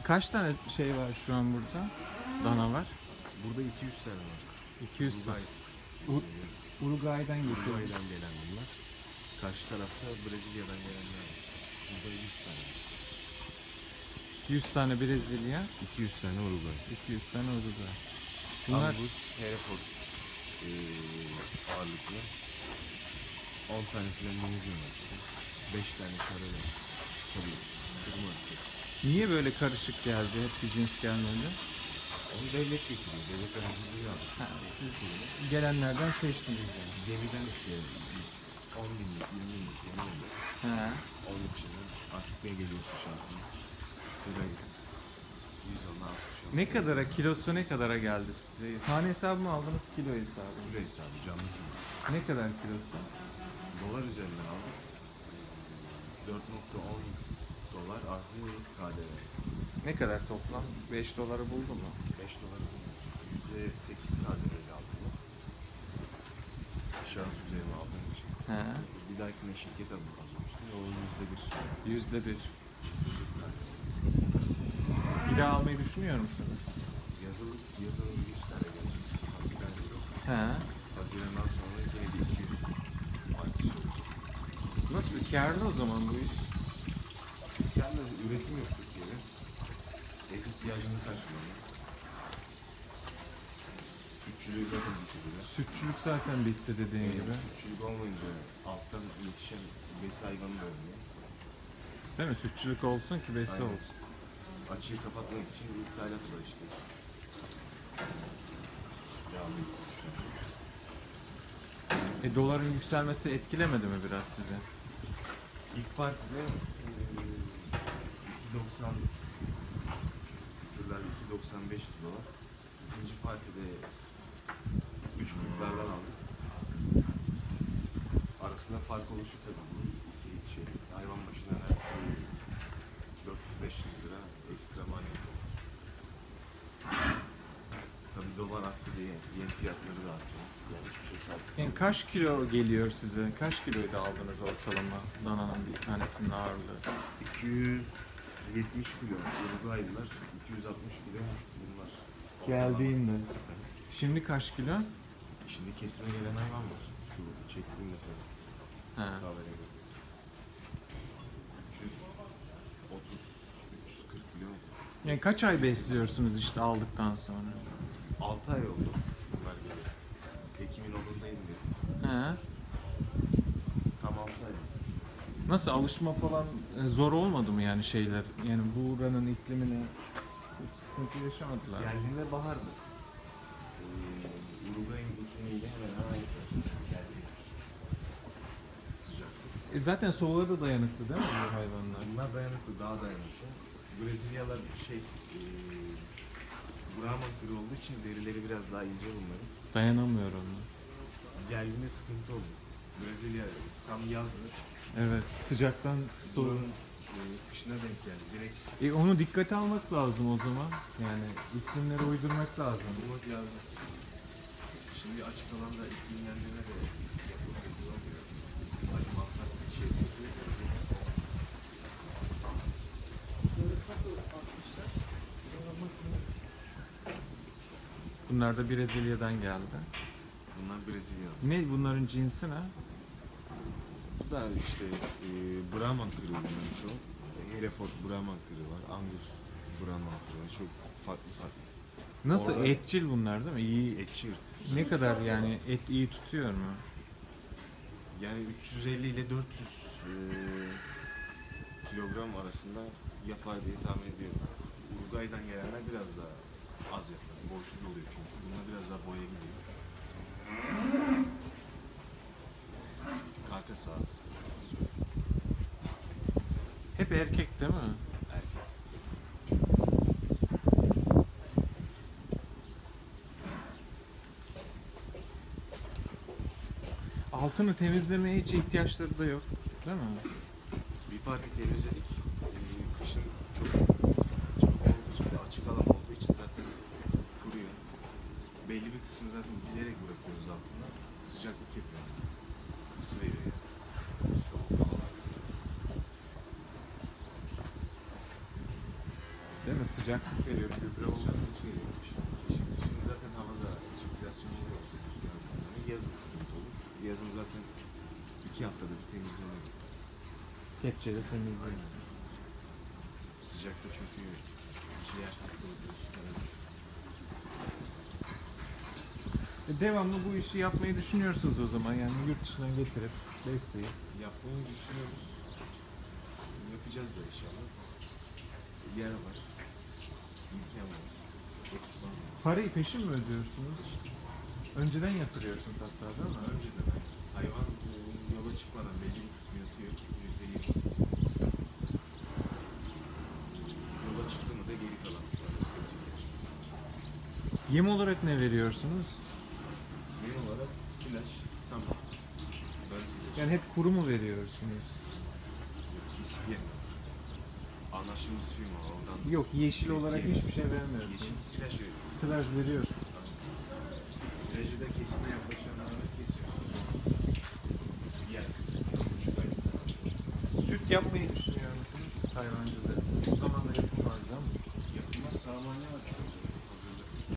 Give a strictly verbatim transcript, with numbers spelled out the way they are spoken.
Kaç tane şey var şu an burada? Dana var. Burada iki yüz tane var. iki yüz tane. Uruguay, Uruguay'dan geliyor. Uruguay'dan gelen bunlar. Karşı tarafta Brezilya'dan gelenler var. Burada yüz tane var. yüz tane Brezilya, iki yüz tane Uruguay. iki yüz tane Uruguay. Bunlar Angus, Hereford ee, ağırlıklı. on tane filan denizim var işte. beş tane şarabı. Tabii. Kırma atıyor. niye böyle karışık geldi? Hep bir cins gelmedi. Onu devlet getiriyor. Devlet aracılığıyla alıyor. Ha, siz gelenlerden seçtiniz yani. Gemiden işte on binlik, yirmi binlik, yirmi binlik. He. Onluk şeyden artık ne geliyorsa şansına. Sırayla. yüz on, altmış on. Ne kadara, kilosu ne kadara geldi size? Tane hesabı mı aldınız, kilo hesabı mı? Kilo hesabı, canlı kilo. Ne kadar kilosu? Dolar üzerinden aldık. dört nokta on dolar artı K D V. Ne kadar toplam? beş doları buldu mu? beş dolar yüzde sekiz K D V ile aldım. Şahıs üzerine aldığım için. He. Bir dahakine şirket adı almıştım. O yüzde bir. Yüzde bir. Bir daha almayı düşünüyor musunuz? Yazılı, yazılı yüz tane gelecek. Haziran yok. He. Haziran'dan sonra yine bir iki yüz artış olacak. Nasıl? Kârlı o zaman bu iş. Kendi üretim yok Türkiye'de. Et ihtiyacını karşılıyor. Sütçülüğü zaten bitirdiler. Sütçülük zaten bitti dediğin gibi. Sütçülük olmayınca alttan yetişen besi hayvanı da olmuyor. Değil mi? Sütçülük olsun ki besi Aynen. olsun. Açığı kapatmak için ithalat var işte. Yağlı E doların yükselmesi etkilemedi mi biraz sizi? İlk partide iki doksan küsürler iki doksan beş dolar. İkinci partide üç kırklardan aldık. Arasında fark oluşu tabii bu. İki şey, hayvan başına neredeyse dört yüz beş yüz lira ekstra maliyet var. Tabii dolar arttı diye yem fiyatları da artıyor. Yani hiçbir şey satmıyor. Yani kaç kilo geliyor size? Kaç kiloyu da aldınız ortalama dananın bir tanesinin ağırlığı? iki yüz yetmiş kilo Uruguaylılar, iki yüz altmış kilo bunlar. Geldiğinde. Şimdi kaç kilo? Şimdi kesime gelen hayvan var. Şu çektiğim mesela. He. Kahverengi. üç yüz otuz üç yüz kırk kilo. Yani kaç ay besliyorsunuz işte aldıktan sonra? altı ay oldu bunlar geliyor. Ekim'in onunda indi. He. Tam altı ay. Nasıl alışma falan e, zor olmadı mı yani şeyler? Yani buranın iklimine hiç sıkıntı yaşamadılar. Geldiğinde bahardı. Ee, Uruguay'ın iklimiyle hemen hemen aynı. Geldi. Sıcak. E zaten soğuğa da dayanıklı değil mi bu hayvanlar? Bunlar dayanıklı, daha dayanıklı. Brezilyalar şey, e, Brahman kırı olduğu için derileri biraz daha ince bunların. Dayanamıyor onlar. Geldiğinde sıkıntı oldu. Brezilya tam yazdır. Evet, sıcaktan soğuk. Buranın e, kışına denk geldi. Direkt E onu dikkate almak lazım o zaman. Yani iklimlere uydurmak lazım. bulmak lazım. Şimdi açık alanda iklimlendirme de yapılıyor. Alimantar bir şey yapıyor. Bunlar da Brezilya'dan geldi. Bunlar Brezilya. Ne bunların cinsi ne? Bu da işte e, Brahman kırı bunların çoğu. E, Hereford Brahman kırı var. Angus Brahman kırı var. Çok farklı farklı. Nasıl Orada- etçil bunlar değil mi? İyi. Etçi ırk. Ne kadar yani et iyi tutuyor mu? Yani üç yüz elli ile dört yüz e, kilogram arasında yapar diye tahmin ediyorum. Uruguay'dan gelenler biraz daha az yapar. Boşsuz oluyor çünkü. Bunlar biraz daha boya gidiyor. Karka sağ. Hep erkek değil mi? Erkek. Altını temizlemeye hiç ihtiyaçları da yok. Değil mi? Bir parti temizledik. Ee, kışın çok çok olduğu için ve açık alan olduğu için zaten kuruyor. Belli bir kısmı zaten bilerek bırakıyoruz altına. Sıcaklık yapıyor. Isı veriyor yani. Soğuk havalar. Değil mi? sıcaklık veriyor, gübre oldu. Sıcaklık veriyor. Şimdi, şimdi zaten havada sirkülasyonu yok. Yani yazın sıkıntı olur. Yazın zaten iki haftada bir temizlenir. Kepçeyle temizliyoruz. Sıcakta çünkü ciğer hastalıkları çıkarabilir. E, devamlı bu işi yapmayı düşünüyorsunuz o zaman, yani yurt dışından getirip besleyip. Yapmayı düşünüyoruz. Yapacağız da inşallah. Yer var. İmkan var. Ekipman var. Parayı peşin mi ödüyorsunuz? Önceden yatırıyorsunuz hatta, değil mi? Önceden hayvan e, yola çıkmadan belli bir kısmı yatıyor. Yüzde yirmisi. Yola çıktı mı da geri kalan parası yatıyor. Yem olarak ne veriyorsunuz? Benim olarak silaj, saman, ben silaj. Yani hep kuru mu veriyorsunuz? Kesip yem. Anlaştığımız firma oradan. Yok, yeşil Kes olarak yemi. hiçbir şey vermiyorsunuz. Yeşil silaj veriyor. Silaj veriyorsunuz. Silajı da kesime yaklaşanlarına kesiyoruz. Yer. Buçuk ay. Süt yapmayı düşünüyor musunuz hayvancılığı? O zaman da yapılmaz değil mi? Yapılmaz sağlamlığa var.